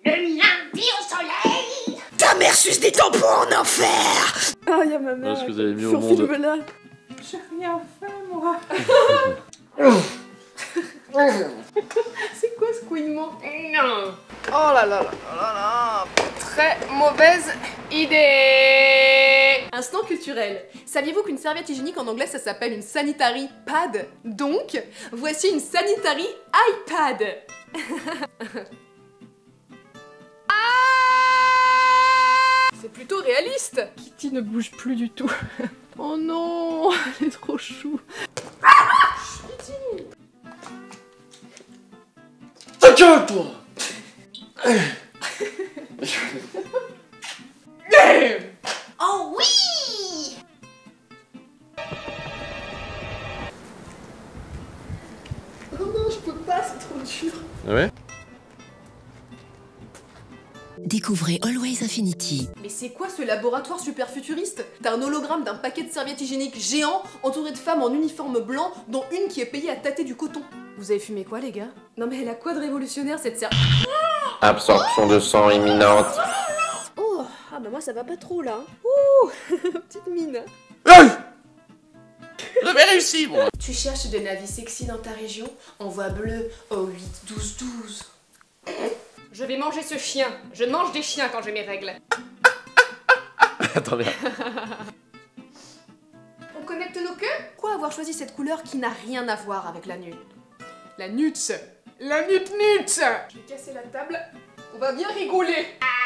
Le mien vit au soleil. Ta mère suce des tampons en enfer. Ah, y'a ma mère. Voilà ce que vous avez mis au sur monde. film là. J'ai rien fait, moi. C'est quoi ce couinement? Non. Oh là là là là là là. Très mauvaise idée. Instant culturel. Saviez-vous qu'une serviette hygiénique en anglais ça s'appelle une sanitary pad? Donc, voici une sanitary iPad. C'est plutôt réaliste. Kitty ne bouge plus du tout. Oh non, elle est trop chou. Kitty. Ta gueule, toi. Oh oui. Oh non, je peux pas, c'est trop dur. Ah ouais? Découvrez Always Infinity. Mais c'est quoi ce laboratoire super futuriste? T'as un hologramme d'un paquet de serviettes hygiéniques géants entouré de femmes en uniforme blanc, dont une qui est payée à tâter du coton. Vous avez fumé quoi les gars? Non mais elle a quoi de révolutionnaire cette serviette? Absorption de sang imminente. Oh, ah bah moi ça va pas trop là. Ouh, petite mine. J'avais réussi, moi. Tu cherches des navis sexy dans ta région? Envoie bleu au 8 12 12. Je vais manger ce chien. Je mange des chiens quand j'ai mes règles. Attendez. On connecte nos queues? Pourquoi avoir choisi cette couleur qui n'a rien à voir avec la nude? La nuts. La nuts. Je vais casser la table. On va bien rigoler.